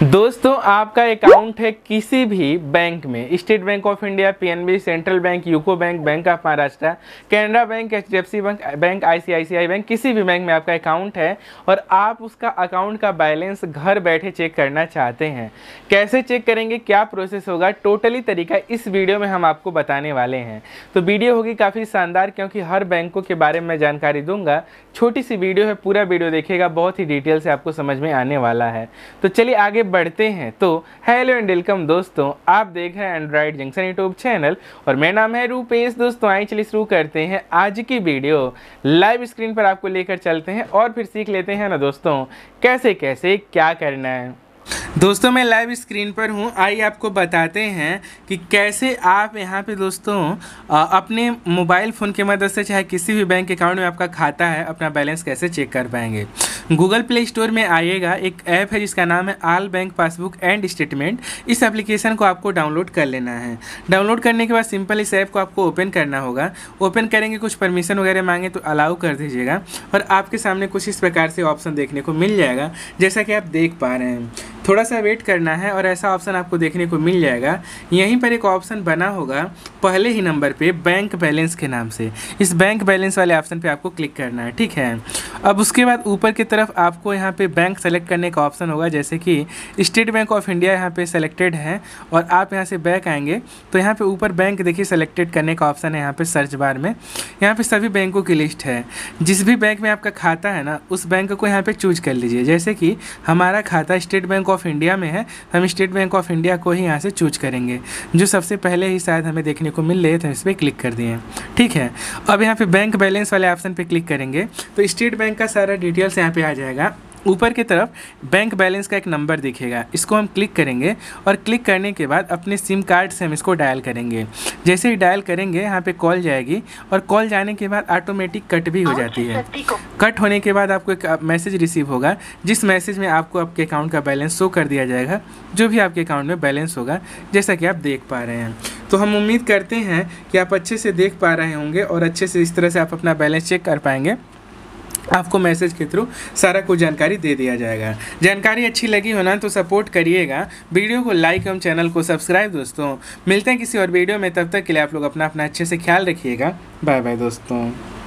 दोस्तों आपका अकाउंट है किसी भी बैंक में, State Bank of India, PNB, Central Bank, UCO Bank, Bank of Maharashtra, Canara Bank, HDFC Bank, ICICI Bank, किसी भी बैंक में आपका अकाउंट है और आप उसका अकाउंट का बैलेंस घर बैठे चेक करना चाहते हैं। कैसे चेक करेंगे, क्या प्रोसेस होगा, टोटली तरीका इस वीडियो में हम आपको बताने वाले हैं। तो वीडियो होगी काफ़ी शानदार क्योंकि हर बैंकों के बारे में जानकारी दूंगा। छोटी सी वीडियो है, पूरा वीडियो देखिएगा, बहुत ही डिटेल से आपको समझ में आने वाला है। तो चलिए आगे बढ़ते हैं। तो हेलो एंड वेलकम दोस्तों, आप देख रहे हैं एंड्रॉइड जंक्शन यूट्यूब चैनल और मेरा नाम है रूपेश। दोस्तों आइए चलिए शुरू करते हैं आज की वीडियो। लाइव स्क्रीन पर आपको लेकर चलते हैं और फिर सीख लेते हैं ना दोस्तों कैसे कैसे क्या करना है। दोस्तों मैं लाइव स्क्रीन पर हूँ, आइए आपको बताते हैं कि कैसे आप यहाँ पे दोस्तों अपने मोबाइल फ़ोन की मदद से चाहे किसी भी बैंक अकाउंट में आपका खाता है अपना बैलेंस कैसे चेक कर पाएंगे। गूगल प्ले स्टोर में आइएगा, एक ऐप है जिसका नाम है all bank passbook and statement. इस एप्लीकेशन को आपको डाउनलोड कर लेना है। डाउनलोड करने के बाद सिंपल इस ऐप को आपको ओपन करना होगा। ओपन करेंगे, कुछ परमिशन वगैरह मांगे तो अलाउ कर दीजिएगा और आपके सामने कुछ इस प्रकार से ऑप्शन देखने को मिल जाएगा जैसा कि आप देख पा रहे हैं। थोड़ा सा वेट करना है और ऐसा ऑप्शन आपको देखने को मिल जाएगा। यहीं पर एक ऑप्शन बना होगा पहले ही नंबर पे बैंक बैलेंस के नाम से, इस बैंक बैलेंस वाले ऑप्शन पे आपको क्लिक करना है, ठीक है। अब उसके बाद ऊपर की तरफ आपको यहाँ पे बैंक सेलेक्ट करने का ऑप्शन होगा, जैसे कि स्टेट बैंक ऑफ इंडिया यहाँ पे सेलेक्टेड है और आप यहाँ से बैक आएंगे तो यहाँ पे ऊपर बैंक देखिए सेलेक्टेड करने का ऑप्शन है। यहाँ पे सर्च बार में यहाँ पे सभी बैंकों की लिस्ट है। जिस भी बैंक में आपका खाता है ना उस बैंक को यहाँ पे चूज कर लीजिए। जैसे कि हमारा खाता स्टेट बैंक ऑफ इंडिया में है, हम स्टेट बैंक ऑफ इंडिया को ही यहाँ से चूज करेंगे, जो सबसे पहले ही शायद हमें देखने को मिल रहे थे। इस पर क्लिक कर दिए, ठीक है। अब यहाँ पे बैंक बैलेंस वाले ऑप्शन पे क्लिक करेंगे तो स्टेट बैंक का सारा डिटेल्स यहाँ पे आ जाएगा। ऊपर की तरफ बैंक बैलेंस का एक नंबर दिखेगा, इसको हम क्लिक करेंगे और क्लिक करने के बाद अपने सिम कार्ड से हम इसको डायल करेंगे। जैसे ही डायल करेंगे यहाँ पे कॉल जाएगी और कॉल जाने के बाद ऑटोमेटिक कट भी हो जाती है। कट होने के बाद आपको एक मैसेज रिसीव होगा, जिस मैसेज में आपको आपके अकाउंट का बैलेंस शो कर दिया जाएगा, जो भी आपके अकाउंट में बैलेंस होगा, जैसा कि आप देख पा रहे हैं। तो हम उम्मीद करते हैं कि आप अच्छे से देख पा रहे होंगे और अच्छे से इस तरह से आप अपना बैलेंस चेक कर पाएंगे। आपको मैसेज के थ्रू सारा कुछ जानकारी दे दिया जाएगा। जानकारी अच्छी लगी हो ना तो सपोर्ट करिएगा, वीडियो को लाइक एवं चैनल को सब्सक्राइब। दोस्तों मिलते हैं किसी और वीडियो में, तब तक के लिए आप लोग अपना अच्छे से ख्याल रखिएगा। बाय बाय दोस्तों।